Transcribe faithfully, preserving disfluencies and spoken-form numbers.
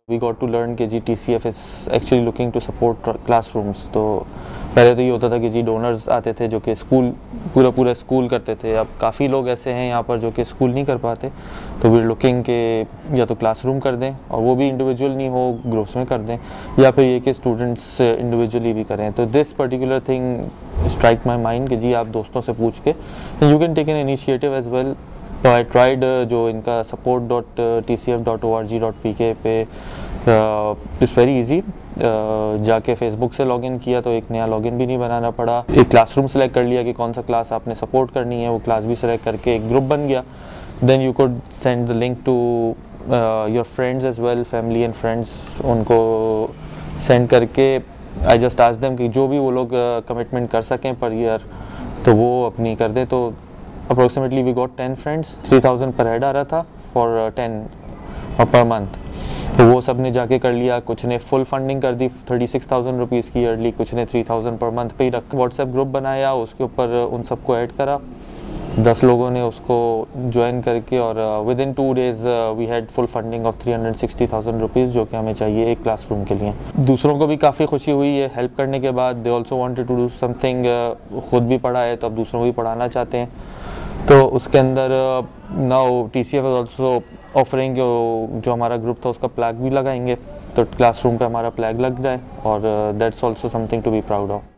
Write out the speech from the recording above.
We got to learn कि G T C F is actually looking to support classrooms. तो पहले तो ये होता था कि जी डोनर्स आते थे जो कि स्कूल पूरा पूरा स्कूल करते थे। अब काफ़ी लोग ऐसे हैं यहाँ पर जो कि स्कूल नहीं कर पाते, तो वी आर लुकिंग के या तो क्लासरूम कर दें और वो भी इंडिविजुअल नहीं हो, ग्रुप्स में कर दें, या फिर ये कि स्टूडेंट्स इंडिविजुअली भी करें। तो this particular thing strike my mind कि जी आप दोस्तों से पूछ के you can take an initiative as well. तो आई ट्राइड जो इनका support dot T C F dot O R G dot P K पे इट्स वेरी इजी। जाके फेसबुक से लॉगिन किया तो एक नया लॉगिन भी नहीं बनाना पड़ा। एक क्लासरूम सेलेक्ट कर लिया कि कौन सा क्लास आपने सपोर्ट करनी है, वो क्लास भी सेलेक्ट करके एक ग्रुप बन गया। Then you could send the link to your friends as well, family and friends. उनको सेंड करके आई जस्ट आस्क देम कि जो भी वो लोग कमिटमेंट uh, कर सकें पर ईयर तो वो अपनी कर दे। तो approximately we got ten friends, three thousand per head आ रहा था फॉर टेन पर मंथ। तो वो सब ने जाके कर लिया। कुछ ने फुल फंडिंग कर दी थर्टी सिक्स थाउजेंड रुपीज़ की ईयरली, कुछ ने थ्री थाउजेंड पर मंथ पे ही रख व्हाट्सएप ग्रुप बनाया, उसके ऊपर उन सबको ऐड करा। दस लोगों ने उसको ज्वाइन करके और within two days we had full funding of three hundred sixty thousand rupees, जो कि हमें चाहिए एक क्लासरूम के लिए। दूसरों को भी काफ़ी खुशी हुई है हेल्प करने के बाद। They also wanted to do something, खुद भी पढ़ा है तो अब दूसरों को भी पढ़ाना चाहते हैं। तो उसके अंदर now T C F is also offering, जो हमारा ग्रुप था उसका फ्लैग भी लगाएंगे, तो क्लासरूम पे हमारा फ्लैग लग रहा है और that's also something to be proud of.